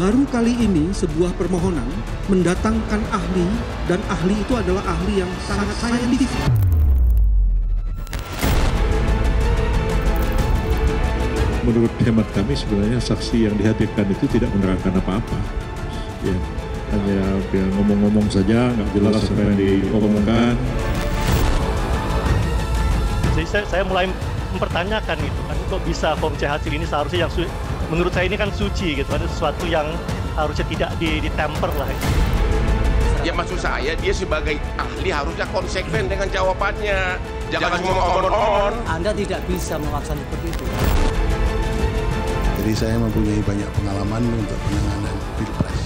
Baru kali ini sebuah permohonan mendatangkan ahli, dan ahli itu adalah ahli yang sangat saintifik. Menurut hemat kami sebenarnya saksi yang dihadirkan itu tidak menerangkan apa-apa. Ya, hanya dia ngomong-ngomong saja, nggak jelas apa yang diomongkan. Jadi saya mulai mempertanyakan itu kan, kok bisa Form C hasil ini seharusnya yang menurut saya ini kan suci gitu, ada sesuatu yang harusnya tidak ditemper lah. Ya maksud saya dia sebagai ahli harusnya konsekuen dengan jawabannya, jangan cuma omong-omong. Anda tidak bisa memaksa seperti itu. Jadi saya mempunyai banyak pengalaman untuk penanganan Pilpres.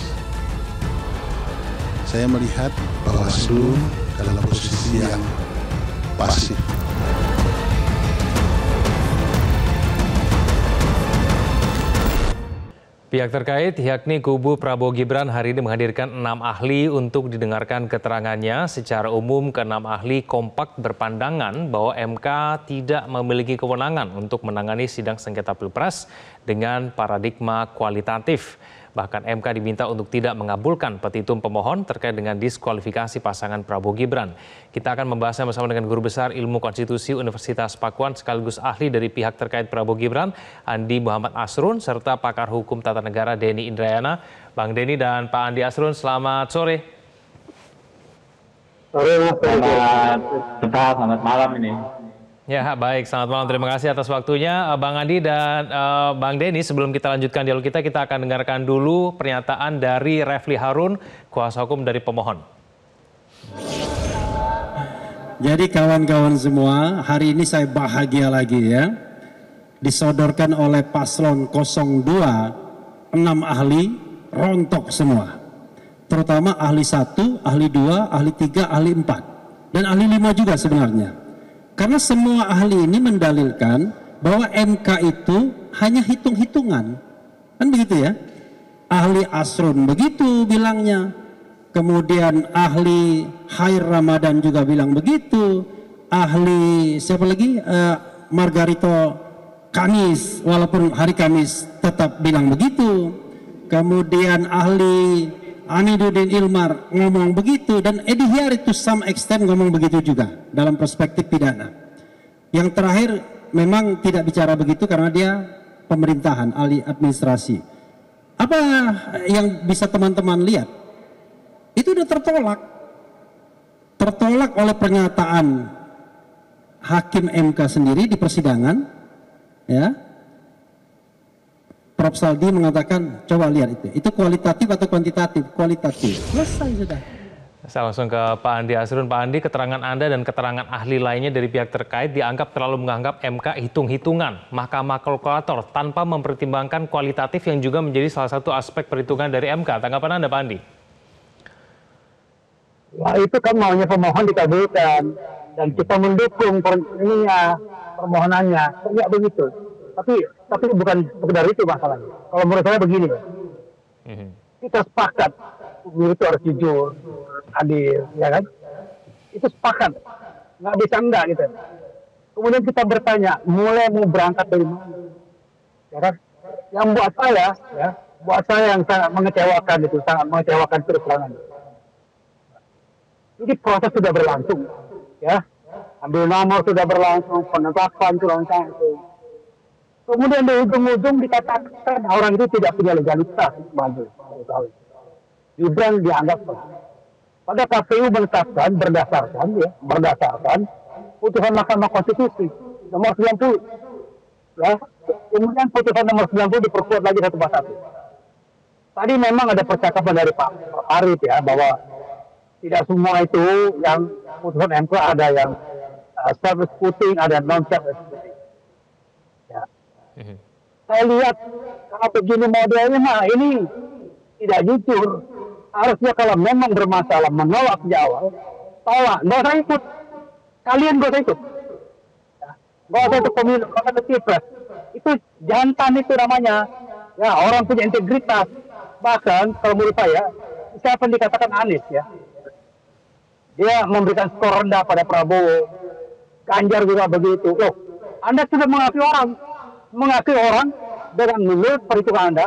Saya melihat Bawaslu dalam posisi yang pasif. Pihak terkait, yakni kubu Prabowo Gibran, hari ini menghadirkan 6 ahli untuk didengarkan keterangannya. Secara umum, ke-6 ahli kompak berpandangan bahwa MK tidak memiliki kewenangan untuk menangani sidang sengketa Pilpres dengan paradigma kualitatif. Bahkan MK diminta untuk tidak mengabulkan petitum pemohon terkait dengan diskualifikasi pasangan Prabowo Gibran. Kita akan membahasnya bersama dengan Guru Besar Ilmu Konstitusi Universitas Pakuan sekaligus ahli dari pihak terkait Prabowo Gibran, Andi Muhammad Asrun, serta pakar hukum tata negara Denny Indrayana. Bang Denny dan Pak Andi Asrun, selamat sore. Selamat malam ini. Ya, baik. Selamat malam. Terima kasih atas waktunya, Bang Andi dan Bang Denny. Sebelum kita lanjutkan dialog kita akan dengarkan dulu pernyataan dari Refli Harun, kuasa hukum dari pemohon. Jadi kawan-kawan semua, hari ini saya bahagia lagi ya. Disodorkan oleh paslon 02, 6 ahli rontok semua. Terutama ahli 1, ahli 2, ahli 3, ahli 4. Dan ahli 5 juga sebenarnya. Karena semua ahli ini mendalilkan bahwa MK itu hanya hitung-hitungan. Kan begitu ya? Ahli Asrun begitu bilangnya. Kemudian ahli Khair Ramadan juga bilang begitu. Ahli siapa lagi? Margarito Kamis, walaupun hari Kamis tetap bilang begitu. Kemudian ahli Amiduddin Ilmar ngomong begitu, dan Edi Hiari to some extent ngomong begitu juga dalam perspektif pidana. Yang terakhir memang tidak bicara begitu karena dia pemerintahan, ahli administrasi. Apa yang bisa teman-teman lihat? Itu udah tertolak. Tertolak oleh pernyataan Hakim MK sendiri di persidangan, ya. Prof. Saldi mengatakan, coba lihat itu kualitatif atau kuantitatif? Kualitatif. Selesai sudah. Saya langsung ke Pak Andi Asrun. Pak Andi, keterangan Anda dan keterangan ahli lainnya dari pihak terkait dianggap terlalu menganggap MK hitung-hitungan, mahkamah kalkulator, tanpa mempertimbangkan kualitatif yang juga menjadi salah satu aspek perhitungan dari MK. Tanggapan Anda, Pak Andi? Wah, itu kan maunya pemohon dikabulkan dan kita mendukung permohonannya. Enggak begitu. Tapi bukan sekedar itu masalahnya. Kalau menurut saya begini ya, kita sepakat pemilu itu harus jujur, adil, ya kan? Itu sepakat, nggak bisa enggak gitu. Kemudian kita bertanya, mulai mau berangkat dari mana? Ya kan? Yang buat saya yang sangat mengecewakan itu, sangat mengecewakan terus terangan. Jadi proses sudah berlangsung, ya. Ambil nomor sudah berlangsung, penetapan sudah berlangsung. Kemudian di ujung-ujung dikatakan orang itu tidak punya legalitas. Gibran dianggap pada KPU menetapkan berdasarkan putusan Mahkamah Konstitusi nomor 90. Ya. Kemudian putusan nomor 90 diperkuat lagi satu persatu. Tadi memang ada percakapan dari Pak Arif ya bahwa tidak semua itu yang putusan MK ada yang self-executing, ada non-self-executing. Saya lihat kalau begini modelnya, ini tidak jujur. Harusnya kalau memang bermasalah menolak di awal, tolak, nggak usah ikut. Kalian nggak usah ikut. Nggak usah ikut pemilu, nggak usah ikut Pilpres. Itu jantan itu namanya. Ya, orang punya integritas. Bahkan kalau menurut saya, siapa yang dikatakan Anies ya, dia memberikan skor rendah pada Prabowo. Ganjar juga begitu. Loh, Anda sudah mengakui orang dengan menurut perhitungan Anda,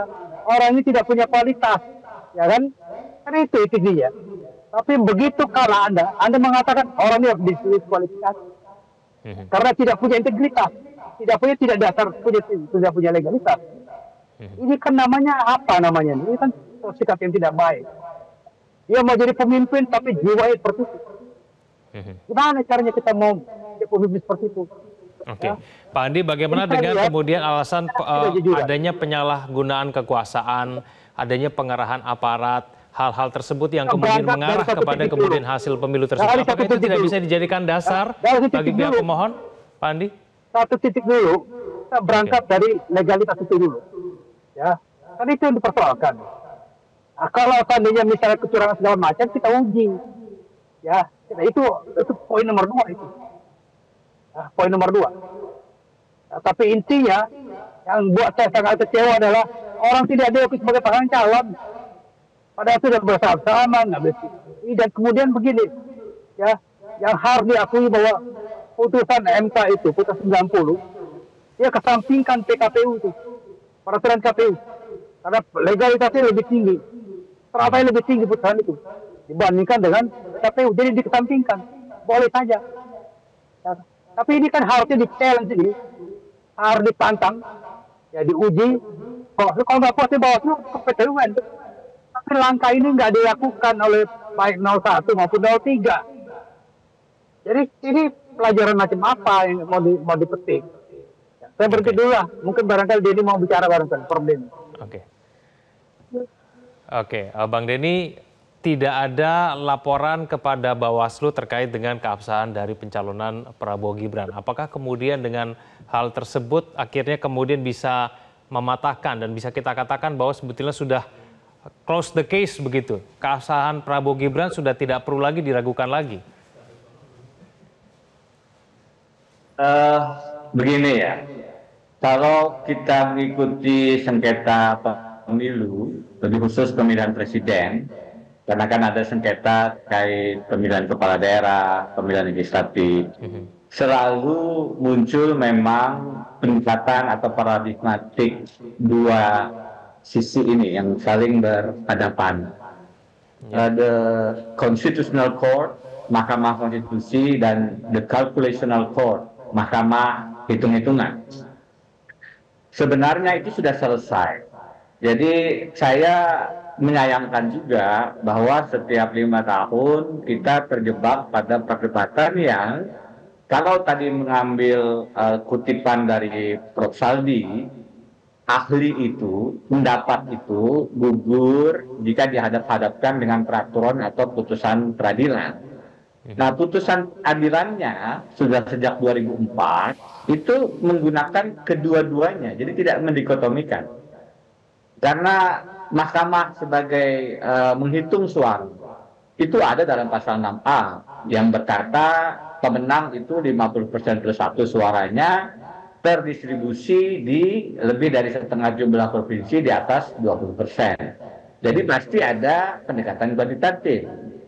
orang ini tidak punya kualitas, ya kan? Kan itu dia. Tapi begitu kalah Anda mengatakan orang ini harus diskualifikasi karena tidak punya integritas, tidak dasar, tidak punya legalitas. Ini kan namanya apa namanya? Ini kan sikap yang tidak baik. Dia mau jadi pemimpin tapi jiwanya seperti itu. Gimana caranya kita mau jadi pemimpin seperti itu? Oke, Pak Andi, bagaimana dengan kemudian alasan adanya penyalahgunaan kekuasaan, adanya pengerahan aparat, hal-hal tersebut yang kemudian mengarah kepada kemudian hasil pemilu tersebut? Apakah itu tidak bisa dijadikan dasar bagi pihak pemohon, Pak Andi? Satu titik dulu, kita berangkat dari legalitas itu dulu. Ya, kan itu yang dipersoalkan. Nah, kalau seandainya misalnya kecurangan segala macam, kita uji. Ya, itu poin nomor 2 itu. Nah, poin nomor 2. Nah, tapi intinya yang buat saya sangat kecewa adalah orang tidak diakui sebagai pasangan calon. Padahal sudah bersama-sama, nggak bersih. Dan kemudian begini, ya, yang harus diakui bahwa putusan MK itu, putusan 90, dia kesampingkan PKPU itu, peraturan KPU, karena legalitasnya lebih tinggi, teratanya lebih tinggi putusan itu dibandingkan dengan KPU, jadi dikesampingkan, boleh saja. Ya, tapi ini kan harusnya di-challenge ini, harus ditantang, ya diuji. Kalau nggak puas Bawaslu ke PT UN. Tapi langkah ini nggak dilakukan oleh baik 01 maupun 03. Jadi ini pelajaran macam apa yang mau dipetik? Ya, saya berhenti dulu lah. Mungkin barangkali Denny mau bicara barangkali problem. Oke, Bang Denny, tidak ada laporan kepada Bawaslu terkait dengan keabsahan dari pencalonan Prabowo Gibran. Apakah kemudian dengan hal tersebut akhirnya kemudian bisa mematahkan dan bisa kita katakan bahwa sebetulnya sudah close the case begitu? Keabsahan Prabowo Gibran sudah tidak perlu lagi diragukan lagi? Begini ya, kalau kita mengikuti sengketa pemilu, lebih khusus pemilihan presiden, karena kan ada sengketa terkait pemilihan kepala daerah, pemilihan legislatif, selalu muncul memang peningkatan atau paradigmatik dua sisi ini yang saling berhadapan. The Constitutional Court, Mahkamah Konstitusi, dan the Calculational Court, Mahkamah Hitung-Hitungan. Sebenarnya itu sudah selesai. Jadi saya menyayangkan juga bahwa setiap 5 tahun kita terjebak pada perdebatan yang kalau tadi mengambil kutipan dari Prof. Saldi, ahli itu, pendapat itu gugur jika dihadap-hadapkan dengan peraturan atau putusan peradilan. Nah, putusan peradilannya sudah sejak 2004 itu menggunakan kedua-duanya, jadi tidak mendikotomikan. Karena Mahkamah sebagai menghitung suara itu ada dalam pasal 6A yang berkata pemenang itu 50% plus 1 suaranya terdistribusi di lebih dari setengah jumlah provinsi di atas 20%. Jadi pasti ada pendekatan kuantitatif.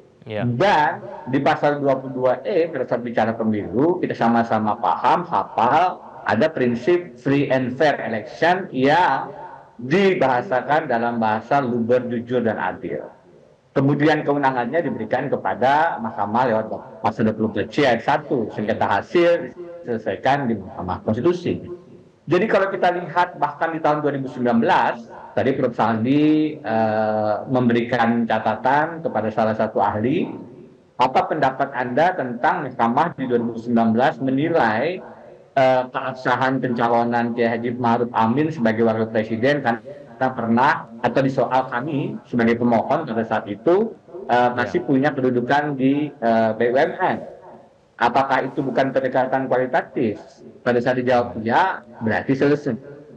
Dan di pasal 22E pada saat bicara pemilu kita sama-sama paham, hafal, ada prinsip free and fair election yang dibahasakan dalam bahasa luber, jujur, dan adil. Kemudian kewenangannya diberikan kepada Mahkamah lewat pasal 23C ayat 1, sengketa hasil diselesaikan di Mahkamah Konstitusi. Jadi kalau kita lihat bahkan di tahun 2019, tadi Prof. Saldi memberikan catatan kepada salah satu ahli, apa pendapat Anda tentang Mahkamah di 2019 menilai keabsahan pencalonan Kiai Haji Ma'ruf Amin sebagai wakil presiden karena pernah atau di soal kami sebagai pemohon pada saat itu masih punya kedudukan di BUMN. Apakah itu bukan pendekatan kualitatif? Pada saat dijawab ya, berarti selesai.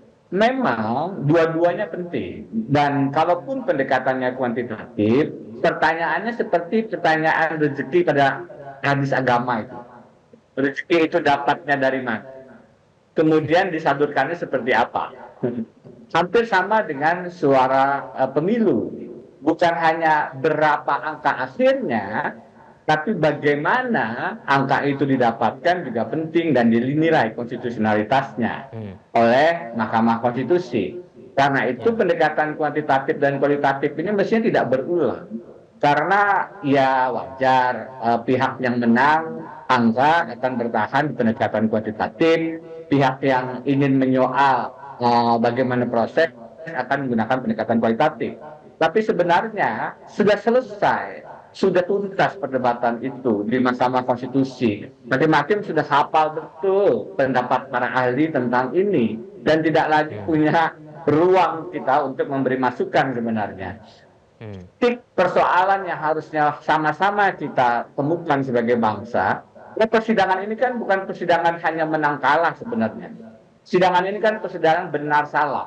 Memang dua-duanya penting, dan kalaupun pendekatannya kuantitatif, pertanyaannya seperti pertanyaan rezeki pada hadis agama itu. Rezeki itu dapatnya dari mana? Kemudian disalurkannya seperti apa? Hampir sama dengan suara pemilu. Bukan hanya berapa angka akhirnya, tapi bagaimana angka itu didapatkan juga penting dan dinilai konstitusionalitasnya oleh Mahkamah Konstitusi. Karena itu pendekatan kuantitatif dan kualitatif ini mestinya tidak berulang. Karena ya wajar pihak yang menang angka akan bertahan di pendekatan kuantitatif, pihak yang ingin menyoal bagaimana proses akan menggunakan pendekatan kualitatif. Tapi sebenarnya sudah selesai, sudah tuntas perdebatan itu di Mahkamah Konstitusi. Hakim sudah hafal betul pendapat para ahli tentang ini dan tidak lagi punya ruang kita untuk memberi masukan sebenarnya. Persoalan yang harusnya sama-sama kita temukan sebagai bangsa, ya persidangan ini kan bukan persidangan hanya menang kalah sebenarnya. Persidangan ini kan persidangan benar salah.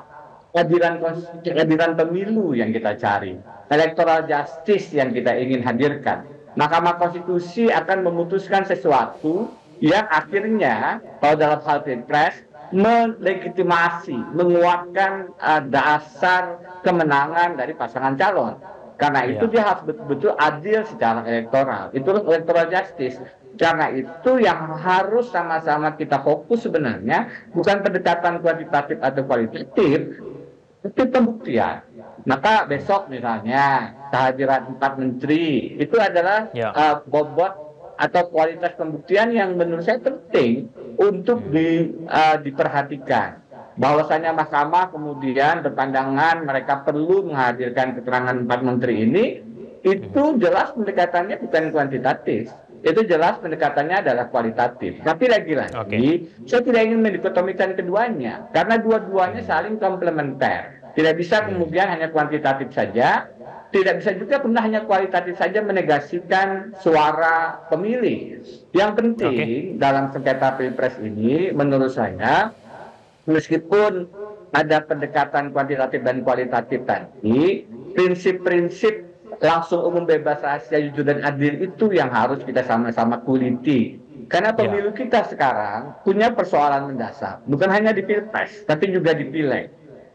Keadilan pemilu yang kita cari, electoral justice yang kita ingin hadirkan. Mahkamah Konstitusi akan memutuskan sesuatu yang akhirnya kalau dalam hal pilpres melegitimasi, menguatkan dasar kemenangan dari pasangan calon. Karena itu dia harus betul-betul adil secara elektoral. Itu electoral justice. Karena itu yang harus sama-sama kita fokus sebenarnya bukan pendekatan kuantitatif atau kualitatif, itu pembuktian. Maka besok misalnya kehadiran 4 menteri itu adalah bobot atau kualitas pembuktian yang menurut saya penting untuk diperhatikan. Bahwasanya mahkamah kemudian berpandangan mereka perlu menghadirkan keterangan 4 menteri ini, itu jelas pendekatannya bukan kuantitatif. Itu jelas pendekatannya adalah kualitatif. Tapi lagi-lagi, saya tidak ingin mendikotomikan keduanya, karena dua-duanya saling komplementer. Tidak bisa kemudian hanya kuantitatif saja, tidak bisa juga kemudian hanya kualitatif saja menegasikan suara pemilih. Yang penting dalam sengketa pilpres ini, menurut saya, meskipun ada pendekatan kuantitatif dan kualitatif tadi, prinsip-prinsip langsung umum bebas rahasia jujur dan adil itu yang harus kita sama-sama kuliti. Karena pemilu kita sekarang punya persoalan mendasar, bukan hanya di pilpres, tapi juga di pileg.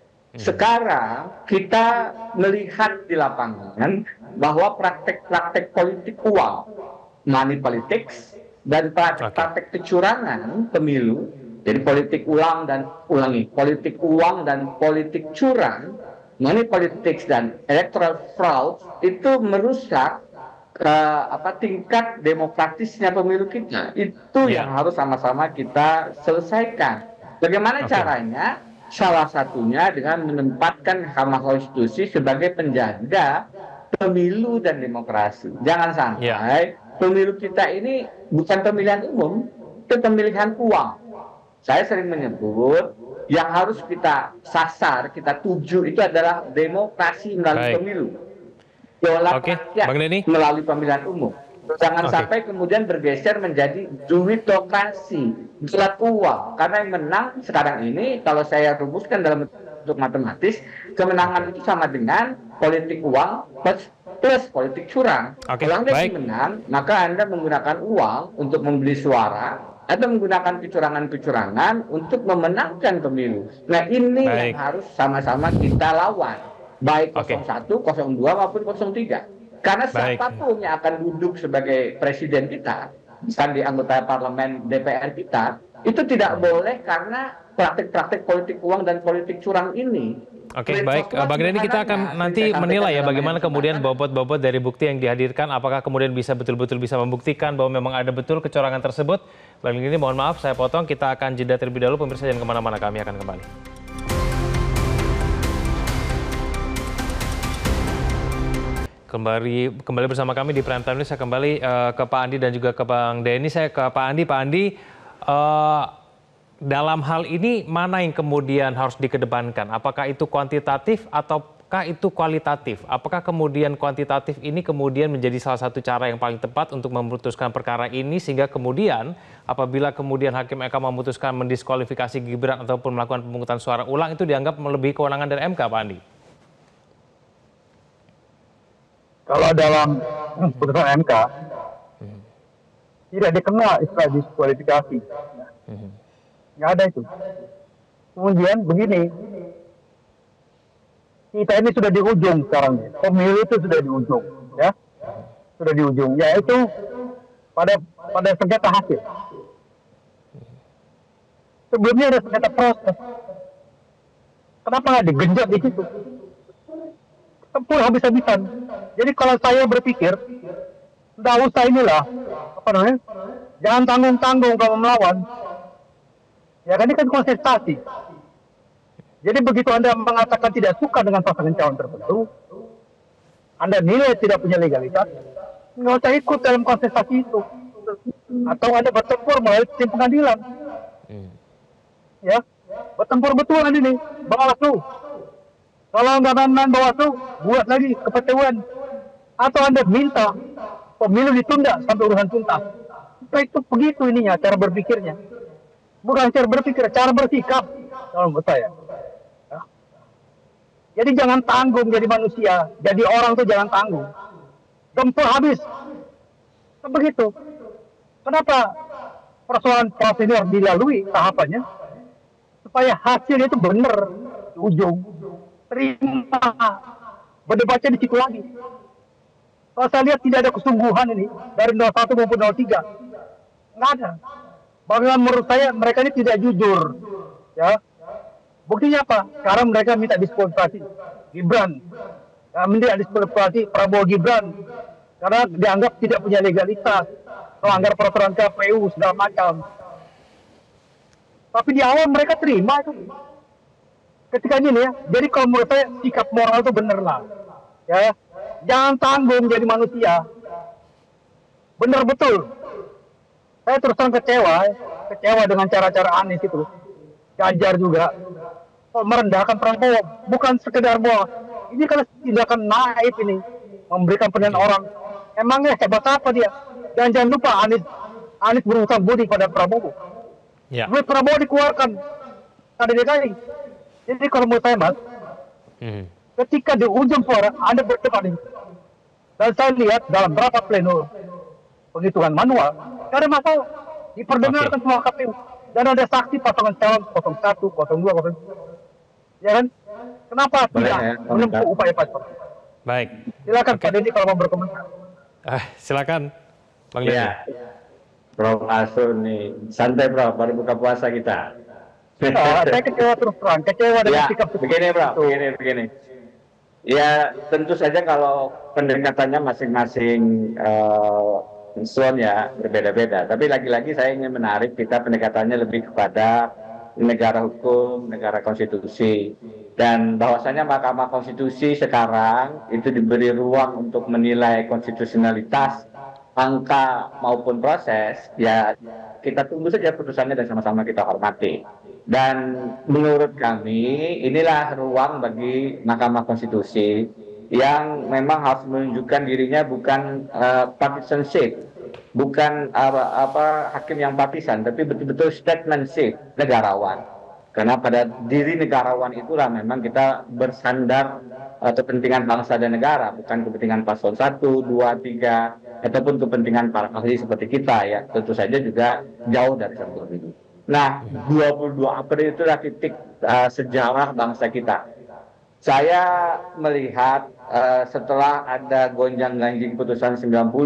Sekarang kita melihat di lapangan bahwa praktek-praktek politik uang, money politics, dan praktek kecurangan pemilu, jadi politik uang dan politik uang dan politik curang, money politics dan electoral fraud itu merusak tingkat demokratisnya pemilu kita. Itu yang harus sama-sama kita selesaikan. Bagaimana caranya? Salah satunya dengan menempatkan Mahkamah Konstitusi sebagai penjaga pemilu dan demokrasi. Jangan sampai pemilu kita ini bukan pemilihan umum, itu pemilihan uang. Saya sering menyebut yang harus kita sasar, kita tuju itu adalah demokrasi melalui pemilu. Dolar rakyat melalui pemilihan umum. Jangan sampai kemudian bergeser menjadi duitokrasi, gelap uang. Karena yang menang sekarang ini, kalau saya rumuskan dalam bentuk matematis, kemenangan itu sama dengan politik uang plus politik curang. Kalau Anda menang, maka Anda menggunakan uang untuk membeli suara, atau menggunakan kecurangan-kecurangan untuk memenangkan pemilu. Nah ini yang harus sama-sama kita lawan, baik 01, 02 maupun 03. Karena siapapun yang akan duduk sebagai presiden kita, misalkan di anggota parlemen DPR kita, itu tidak boleh karena praktik-praktik politik uang dan politik curang ini. Oke, baik. Bang Denny, kita akan nanti menilai ya bagaimana kemudian bobot-bobot dari bukti yang dihadirkan, apakah kemudian bisa betul-betul bisa membuktikan bahwa memang ada betul kecurangan tersebut. Bang Denny, mohon maaf saya potong, kita akan jeda terlebih dahulu, pemirsa jangan kemana-mana, kami akan kembali. Kembali bersama kami di Prime Time ini, saya kembali ke Pak Andi dan juga ke Bang Denny. Saya ke Pak Andi. Pak Andi, dalam hal ini mana yang kemudian harus dikedepankan? Apakah itu kuantitatif ataukah itu kualitatif? Apakah kemudian kuantitatif ini kemudian menjadi salah satu cara yang paling tepat untuk memutuskan perkara ini, sehingga kemudian apabila kemudian Hakim MK memutuskan mendiskualifikasi Gibran ataupun melakukan pemungutan suara ulang, itu dianggap melebihi kewenangan dari MK, Pak Andi? Kalau dalam putusan MK tidak dikenal istilah diskualifikasi, nggak ada itu. Kemudian begini, kita ini sudah di ujung sekarang, pemilu itu sudah di ujung, ya, sudah di ujung, yaitu pada sengketa hasil. Sebelumnya ada sengketa proses. Kenapa nggak digenjot di situ? Tempur habis-habisan. Jadi kalau saya berpikir, nggak usah inilah, apa namanya? Jangan tanggung-tanggung kalau melawan. Ya kan ini kan kontestasi. Jadi begitu Anda mengatakan tidak suka dengan pasangan calon tertentu, Anda nilai tidak punya legalitas, nggak usah ikut dalam kontestasi itu. Atau Anda bertempur melalui sistem pengadilan. Ya, bertempur betul ini, Bawaslu. Kalau nggak main Bawaslu, buat lagi ke PT UN. Atau Anda minta pemilu ditunda sampai urusan tuntas. Itu begitu ininya, cara berpikirnya. Bukan cara berpikir, cara bersikap. Kalau menurut saya. Ya. Jadi jangan tanggung jadi manusia. Jadi orang tuh jangan tanggung. Tempur habis. Begitu. Kenapa persoalan prosedur dilalui tahapannya? Supaya hasilnya itu benar. Di ujung. Terima. Berdebatnya di situ lagi. Kalau saya lihat tidak ada kesungguhan ini. Dari 01 maupun 03. Nggak ada. Bagaimana menurut saya mereka ini tidak jujur, ya. Buktinya apa? Sekarang mereka minta diskualifikasi Gibran, minta diskualifikasi Prabowo Gibran karena dianggap tidak punya legalitas, melanggar peraturan KPU segala macam. Tapi di awal mereka terima itu. Ketika ini ya, jadi kalau menurut saya sikap moral itu bener lah, ya. Jangan tanggung jadi manusia, bener betul. Saya terus terang kecewa dengan cara-cara Anies itu. Ganjar juga merendahkan Prabowo, bukan sekedar bahwa ini kalau tindakan naif ini, memberikan penilaian orang. Emangnya hebat apa dia? Dan jangan lupa Anies berutang budi pada Prabowo. Ya. Duit Prabowo dikeluarkan ada DKI. Jadi kalau menurut saya Mas, ketika di ujung suara Anda berdebat ini, dan saya lihat dalam berapa pleno penghitungan manual, tidak ada masalah. Diperdengarkan semua KPU. Dan ada saksi pasangan calon 01, 02, 03. Ya kan? Kenapa tidak menempuh upaya paspor? Baik. Silakan Pak Denny kalau mau berkomentar. Silakan Bang Denny. Ya. Prof Asun nih, santai Prof, baru buka puasa kita. Saya kecewa terus terang, kecewa dengan sikap begini Prof, begini. Ya tentu saja kalau pendekatannya masing-masing unsur ya berbeda-beda. Tapi lagi-lagi saya ingin menarik kita pendekatannya lebih kepada negara hukum, negara konstitusi. Dan bahwasanya Mahkamah Konstitusi sekarang itu diberi ruang untuk menilai konstitusionalitas angka maupun proses, ya kita tunggu saja putusannya dan sama-sama kita hormati. Dan menurut kami inilah ruang bagi Mahkamah Konstitusi yang memang harus menunjukkan dirinya bukan partisanship, bukan hakim yang partisan, tapi betul-betul statesmanship, negarawan. Karena pada diri negarawan itulah memang kita bersandar kepentingan bangsa dan negara, bukan kepentingan paslon 1, 2, 3, ataupun kepentingan para ahli seperti kita ya. Tentu saja juga jauh dari seperti itu. Nah, 22 April itulah titik sejarah bangsa kita. Saya melihat setelah ada gonjang-ganjing putusan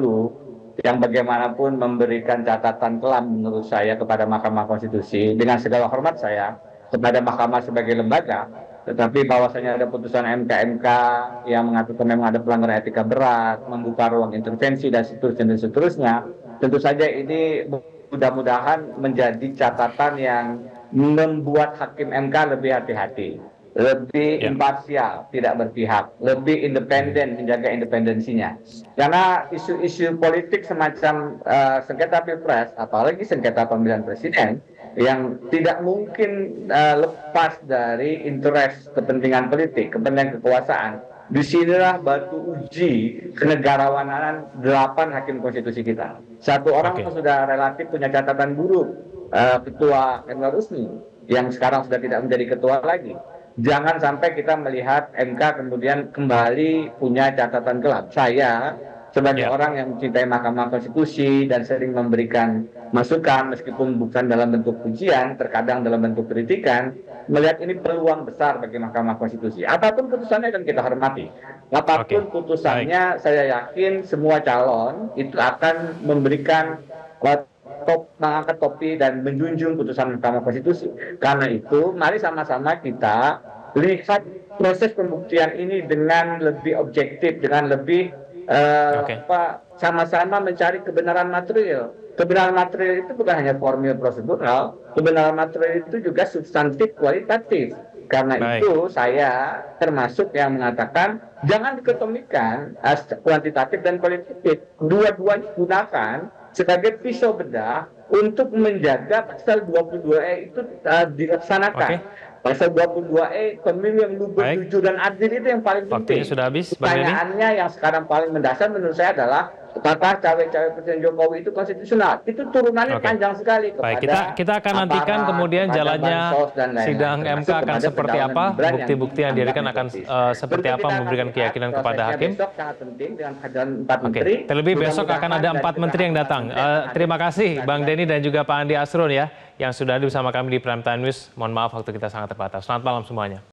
90 yang bagaimanapun memberikan catatan kelam menurut saya kepada Mahkamah Konstitusi, dengan segala hormat saya kepada Mahkamah sebagai lembaga, tetapi bahwasanya ada putusan MK yang mengatakan memang ada pelanggaran etika berat, membuka ruang intervensi dan seterusnya, tentu saja ini mudah-mudahan menjadi catatan yang membuat hakim MK lebih hati-hati, lebih imparsial, tidak berpihak, lebih independen, menjaga independensinya. Karena isu-isu politik semacam sengketa pilpres, apalagi sengketa pemilihan presiden, yang tidak mungkin lepas dari interest kepentingan politik, kepentingan kekuasaan. Disinilah batu uji kenegarawanan 8 hakim konstitusi kita. Satu orang sudah relatif punya catatan buruk, Ketua MK Rusmi, yang sekarang sudah tidak menjadi ketua lagi. Jangan sampai kita melihat MK kemudian kembali punya catatan kelam. Saya sebagai orang yang mencintai Mahkamah Konstitusi dan sering memberikan masukan meskipun bukan dalam bentuk pujian, terkadang dalam bentuk kritikan, melihat ini peluang besar bagi Mahkamah Konstitusi. Apapun putusannya dan kita hormati. Apapun putusannya, saya yakin semua calon itu akan memberikan mengangkat topi dan menjunjung putusan Mahkamah Konstitusi. Karena itu, mari sama-sama kita lihat proses pembuktian ini dengan lebih objektif, dengan lebih sama-sama mencari kebenaran material. Kebenaran material itu bukan hanya formil prosedural, kebenaran material itu juga substantif kualitatif. Karena itu saya termasuk yang mengatakan jangan dikotomikan kuantitatif dan kualitatif. Dua-duanya gunakan sebagai pisau bedah untuk menjaga pasal 22E itu dilaksanakan. Pasal 22E, pemilu yang jujur dan adil itu yang paling penting. Sudah habis, pertanyaannya yang sekarang paling mendasar menurut saya adalah apakah cawe-cawe Presiden Jokowi itu konstitusional? Itu turunannya panjang sekali. Kita akan nantikan kemudian jalannya sidang MK akan seperti apa, bukti-bukti yang diberikan akan seperti apa, memberikan keyakinan kepada hakim. Terlebih besok akan ada 4 menteri yang datang. Terima kasih Bang Denny dan juga Pak Andi Asrun ya, yang sudah ada bersama kami di Prime Time News. Mohon maaf waktu kita sangat terbatas. Selamat malam semuanya.